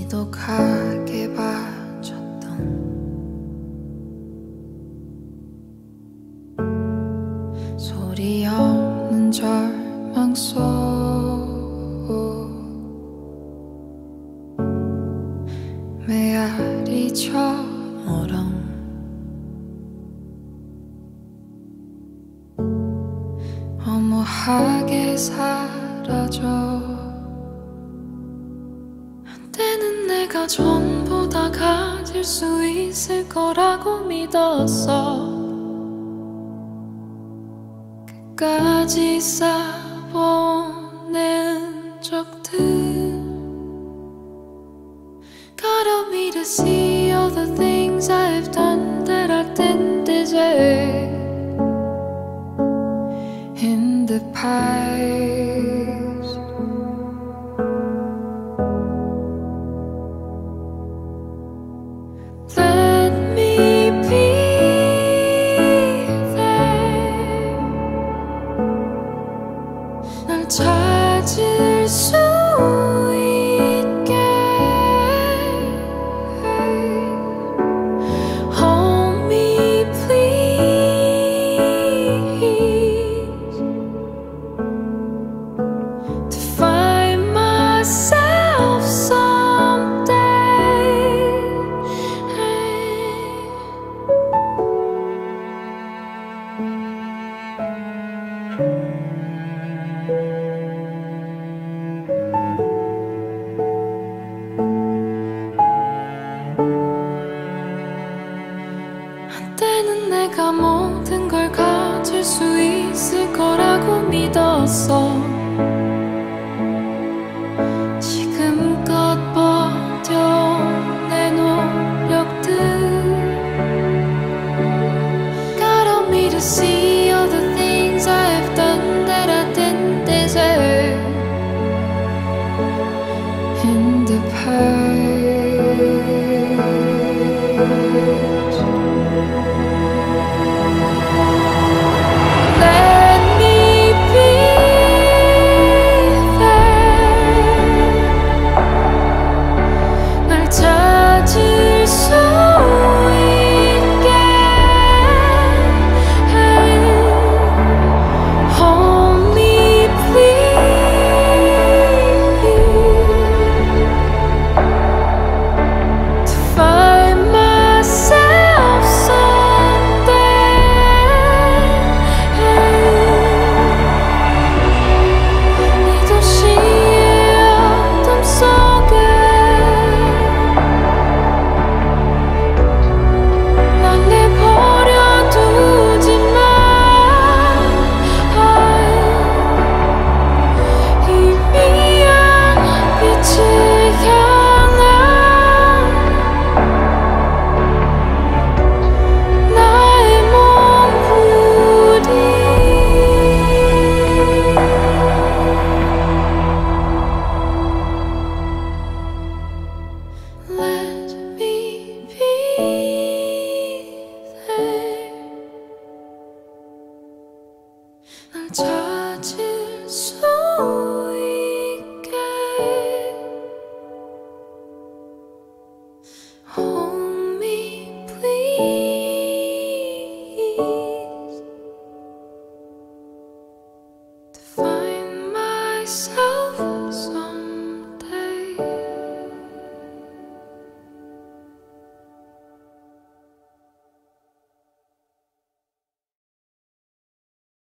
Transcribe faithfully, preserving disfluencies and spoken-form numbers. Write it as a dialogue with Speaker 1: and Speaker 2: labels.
Speaker 1: 지독하게 봐줬던 소리 없는 절망 속 메아리처럼 허무하게 사라져. 한때는 내가 전부 다 가질 수 있을 거라고 믿었어. 끝까지 쌓아본 내 흔적들 God help me to see all the things I've done that I didn't deserve. In the past, let me be there. 날 찾을 수 있게 hold me please, to find myself someday. 한때는 내가 모든 걸 가질 수 있을 거라고 믿었어. 지금껏 버텨낸 노력들 God help me to see all the things I've done that I didn't deserve. In the past, let me be there. 날 찾을 수 있게 hold me please, to find myself someday. 이 도시의 어둠 속에 날 내버려 두지 마. 희미한 빛을 향한 나의 몸부림. Let me be there. 날 찾을 수 있게 hold me please, to find myself